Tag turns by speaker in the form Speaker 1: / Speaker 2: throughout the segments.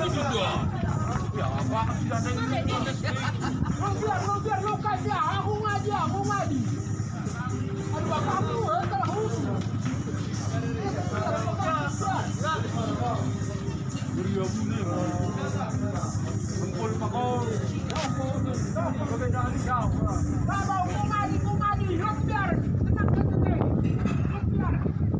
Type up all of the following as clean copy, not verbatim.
Speaker 1: juga. Ya apa? Biar lo kasih aku ngaji. Aduh bapakmu telah usul. Beri aku ni. Kumpul pakau. Perbedaan jauh. Bapak mau ngaji. Biar tenang. Biar.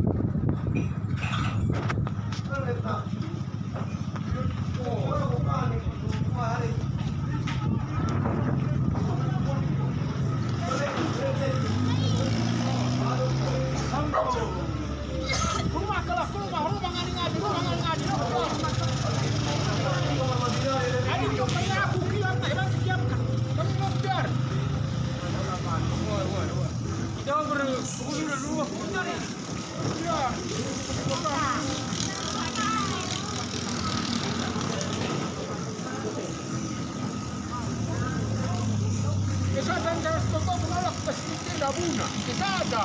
Speaker 1: Buna, kita ada.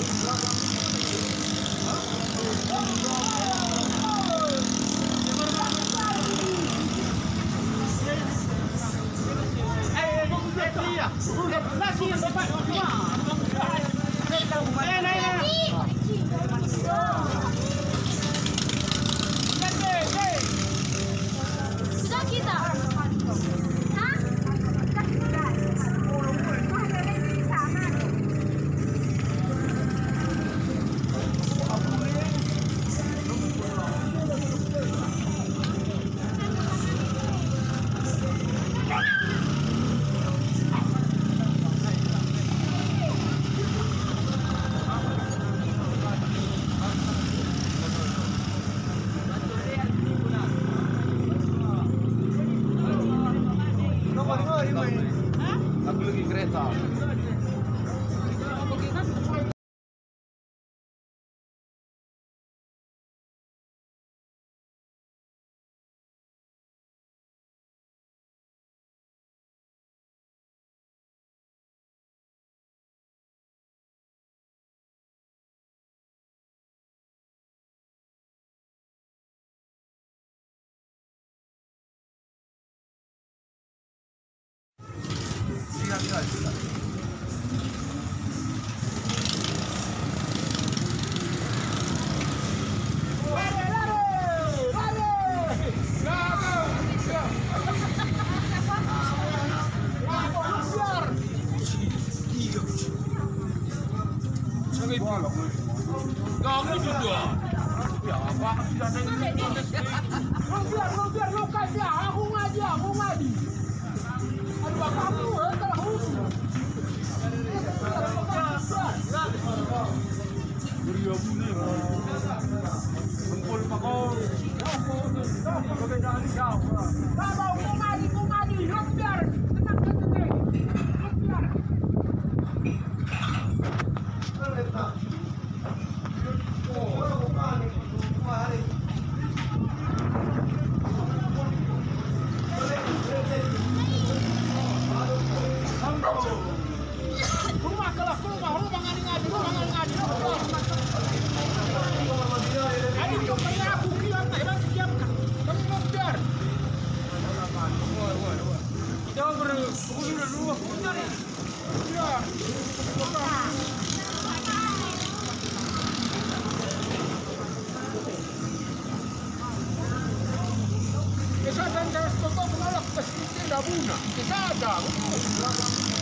Speaker 2: Sudah kita.
Speaker 1: Aku lagi kereta. Kamu juga. Ya apa? Biar lo kasih aku ngaji. Aduh bapakmu telah usul. Beri aku ni. Kumpul pakau. Perbedaan jauh. Bapak mau ngaji. Biar tenang. Biar. Kita dan jangan stop menolak pasti tidak Buna. Kita ada.